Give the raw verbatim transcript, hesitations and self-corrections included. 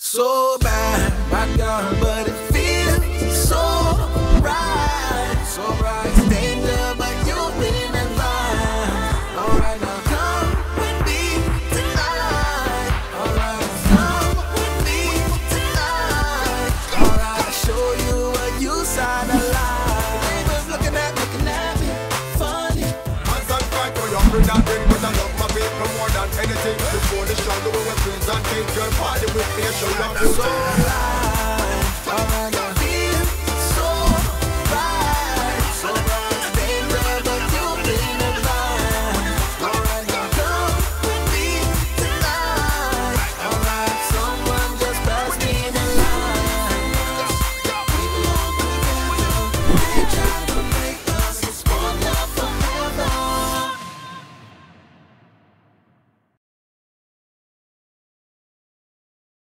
So bad, my God, but it feels so right, so right. It's danger, but you've been advised. Alright, now come with me tonight. Alright, come with me tonight. Alright, I'll show you what you side of life. Neighbors looking at, looking at me, funny. As I fight for your friend and bring, but I love my people more than anything. Before the show, the way we're friends and things, girl, party with me and show love you.